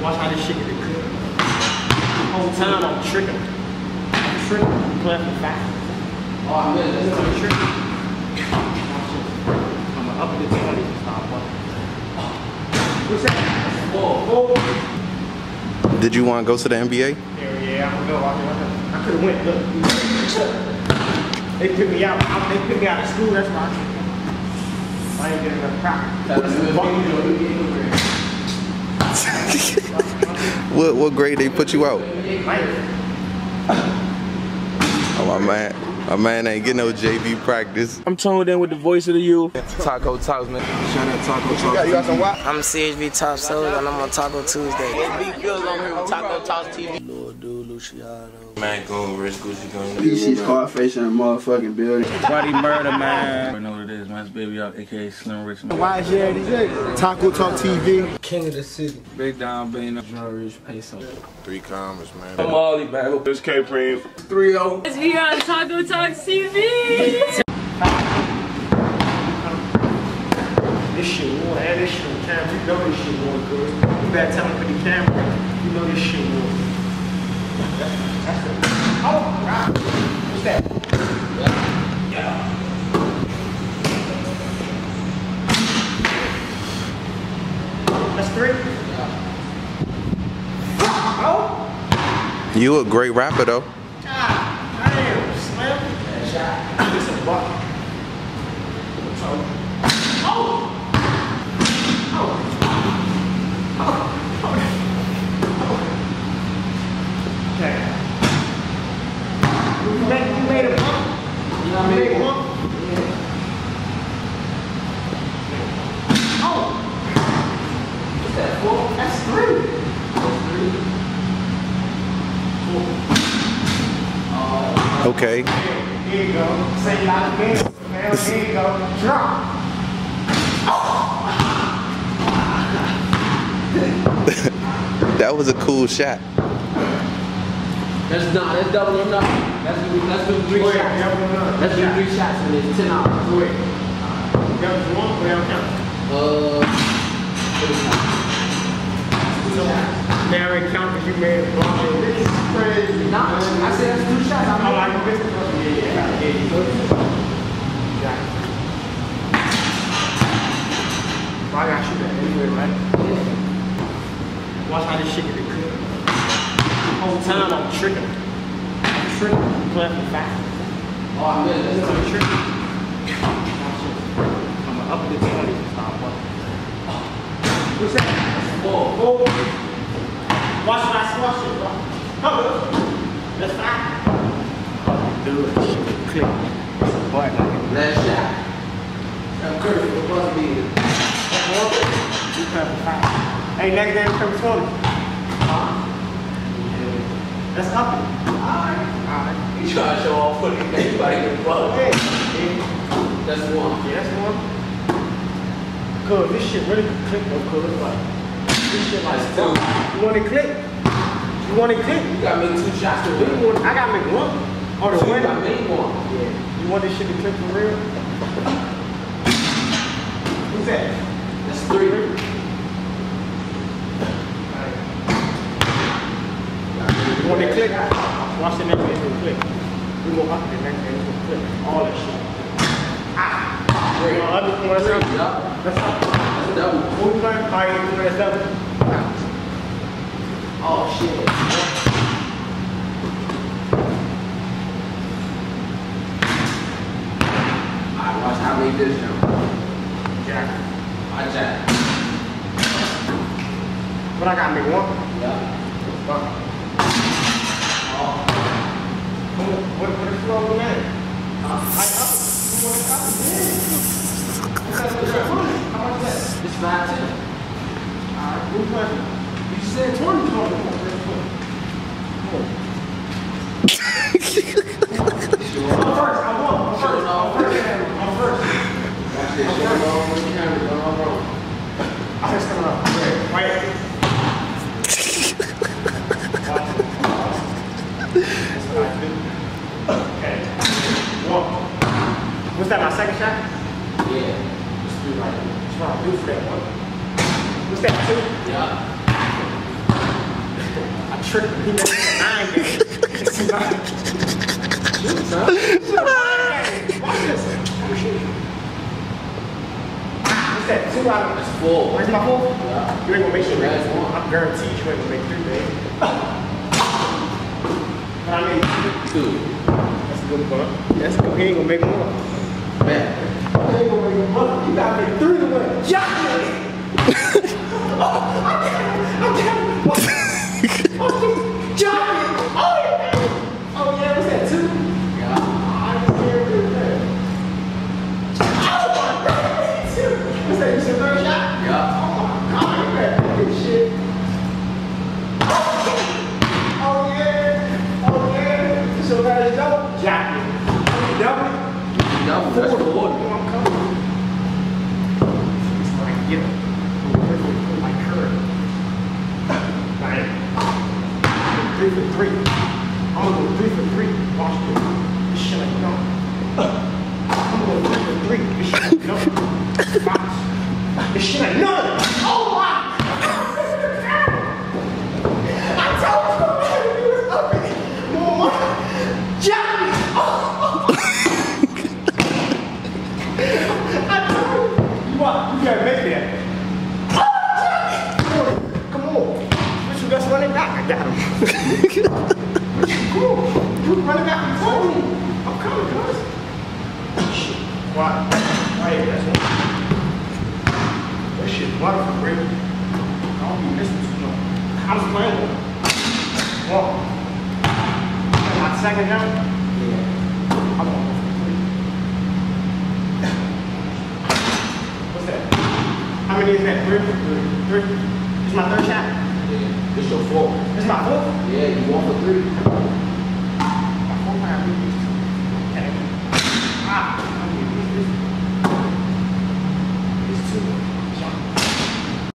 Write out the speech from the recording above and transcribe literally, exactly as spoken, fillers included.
Watch how this shit get cooked. The whole time I'm tricking. I'm tricking. I'm playing for fast. Oh, I mean, that's not tricking. I'm gonna up it to twenty and start playing. What's that? Whoa, whoa. Did you want to go to the N B A? Yeah, yeah, I'm gonna go. I could have went. Look, they picked me out. They picked me out of school. That's why I ain't getting enough practice. what what grade they put you out? Oh my man. My man ain't getting no J V practice. I'm tuned in with the voice of the youth. Taco Talks, man. Shout out Taco Talks. You got, you got some what? I'm C H V Top Soul and I'm on Taco Tuesday. Big Gills on here with Taco Talks T V. Lord dude, Luciano. Man, going rich Gucci going. P C's Scarface in the motherfucking building. Body murder, man. I know what it is, man. It's Baby Out, aka Slim Rich. Why is it? Taco Talk T V. King of the city. Big Down Bane. Rich Peso. Three commas, man. I'm Ollie back. This K-Preen. three oh. It's here on Taco Talks T V. This shit won, and this shit on camera. You know this shit won, good. You better tell me for the camera. You know this shit won. That's it. Oh, right. What's that? Yeah. Yeah. That's three. Yeah. Oh. You a great rapper though. God damn, Slim. Shot. It's a buck. Oh. Oh. Okay. You made, you made a bump? You I made a bump? Yeah. Oh! What's that, four? That's three. That's three. Four. Okay. Here you go. Say you like again. Man, here you go. Drop. That was a cool shot. That's not, that's double or nothing. That's do, that's do three shots. That's do three shots and it's ten hours. Wait. You got one, but I don't count. Uh, So, now it count because you made a bump. This is crazy. nah, I said that's two shots. I'm Oh, I can miss it. Yeah, yeah, yeah. Got it. So I got you that anyway, right? Watch how this shit get cooked. The whole time I'm tricking. I'm tricking. I'm playing for fast. Oh, I mean, that's I'm not tricking. I'm gonna up it to twenty and start playing. What's that? Four. Four. Watch my squash it, bro. Come on. That's fine. Dude, that shit get click. Boy, last shot. I'm curved for buzz beater. you playing for fast. Hey, next game comes twenty. Huh? That's up it. Alright. Alright. You try to show off for anybody in the buzz. Hey. Yeah. That's one. Yeah, that's one. Cause this shit really can click though, cause it's like, this shit like, two. You want it click? You want it click? You gotta make two shots to win. I gotta make one. Or the So you winner. gotta make one. Yeah. You want this shit to click for real? Who's that? That's three. You want it click? Watch the next game, it's gonna click. We go up to the next game, it's gonna click. All that shit. Ah! Three. You want other one, that's up. Yeah. That's up. That's double. Who you playing? Alright, you playing that's double. Oh shit. Alright, watch how they do this now. Jack. I jack. But I gotta make one. Yeah. Fuck. Oh. What, what is wrong with that? Uh, I up. Who wants up? How much is that? It's five ten. Alright, who's playing? You said twenty. twenty. I'm first, I won. I'm first. I'm first. I'm first. Watch this. Show it all on the camera. Go on, bro. I'm just coming up. Right. That's what I do. Okay. One. What's that, my second shot? Yeah. Just do right. That's what I do for that one. What's that, two? Yeah. trick. He made it nine game. It's nine. Shoot, son. Watch this. Oh, shit. What's that? Two out of That's full. Where's my four? Yeah. You ain't gonna make sure That's that's one. I'm guaranteed you ain't gonna make three, baby. But I mean, Two. that's a good one. That's good. He ain't gonna make more. Man. He ain't gonna make more. You gotta make three to win. Jockey! Oh, I'm down. I'm down. Oh, Jockey! Oh, yeah. Oh, yeah. What's that? Two? Yeah. I just hear it. Oh, my God. Two. What's that? You said third shot? Yeah. Oh, my God. You better good shit. Oh, yeah. Oh, yeah. So that is double. Jockey. Double. Double. That's the order. I'm coming. It's like, get him. Like her. Like, three for three. I'm gonna go three for three. Watch this. This shit like, no. I'm gonna go three for three. This shit like, no. Fox. This shit like, no. Oh, my. I told you, he was up in it. More. Johnny. Oh. I told you. You want, you gotta make that. Come on. What you just running back? I got him. What you cool? You running back before me. I'm coming, cuz. Shit. Why? Right here, that's one. That shit wonderful, Rick. I don't be missing too much. I was playing with him. One. My second jump? Yeah. I'm on three. What's that? How many is that? Three? Three? This is my third shot? Yeah. This your fourth. This is my fourth? Yeah, you want for three.